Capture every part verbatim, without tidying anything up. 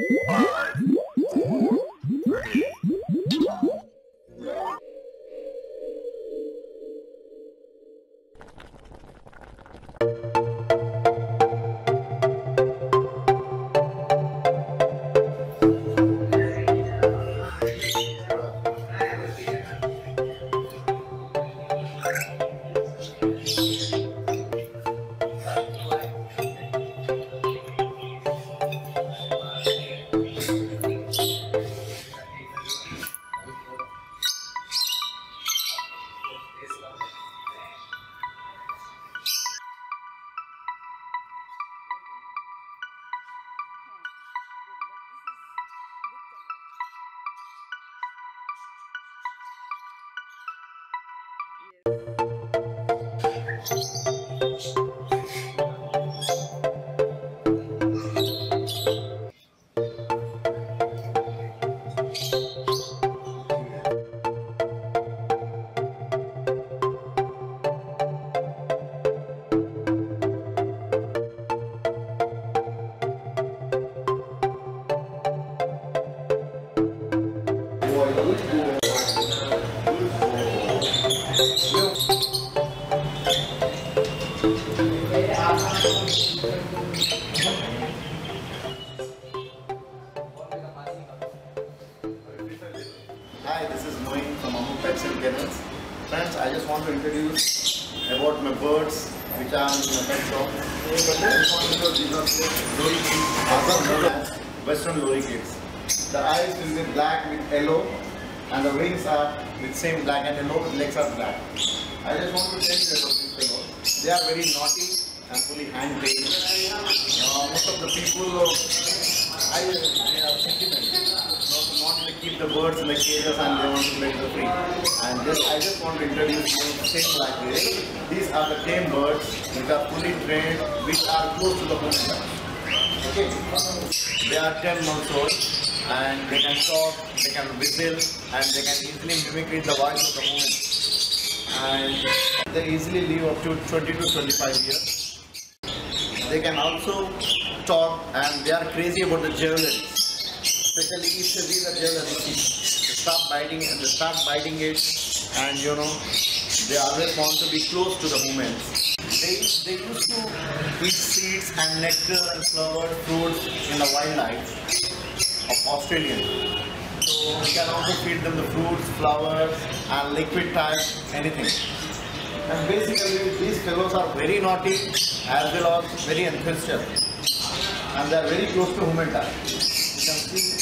Hi, this is Moin from AMMUS Pets Kennels. Friends, I just want to introduce about my birds which are in my pet shop. These are Lorikeet, also known as Western Lorikeets. The eyes will be black with yellow and the wings are with same black and yellow, the legs are black. I just want to tell you about these fellows. They are very naughty and fully hand-trained. Uh, most of the people, uh, I, they are sentimental. Not to keep the birds in the cages and they want to let them free. And this, I just want to introduce you the same like this. These are the tame birds which are fully trained, which are close to the home. Okay. They are ten months old and they can talk, they can whistle and they can easily mimic the voice of the human. And they easily live up to twenty to twenty-five years. They can also talk and they are crazy about the jewelry. Especially if they see the jewelry, they start biting and they start biting it, and you know they always want to be close to the humans. They they used to eat seeds and nectar and flowered fruits in the wildlife of Australia. So we can also feed them the fruits, flowers, and liquid type, anything. And basically these fellows are very naughty as well as very enthusiastic, and they are very close to human type. You can see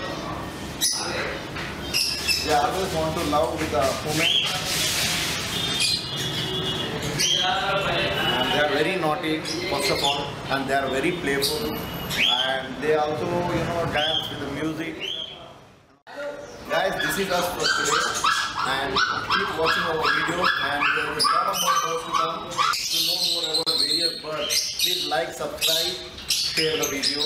they always want to love with the women, and they are very naughty first of all, and they are very playful, and they also you know dance with the music. Guys, this is us for today, and keep watching our videos, and there is a lot of more birds to come. To know more about various birds, please like, subscribe, share the video.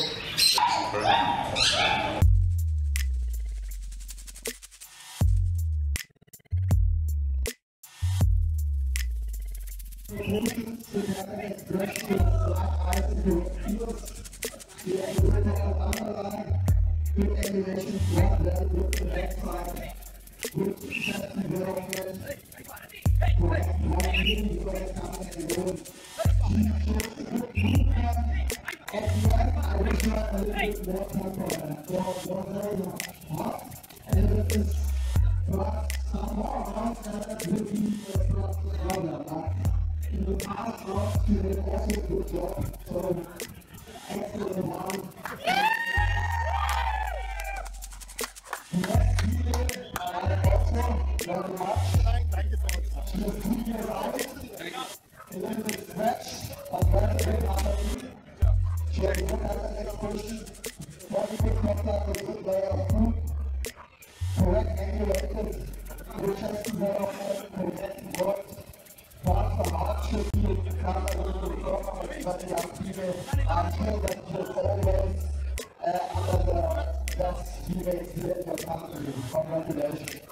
Congratulations.